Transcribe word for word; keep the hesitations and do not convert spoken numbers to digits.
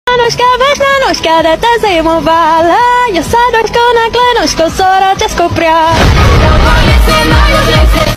Anuška, vážná nožka, jdete zimovala, já se dočko na klenuško, sora česko prá.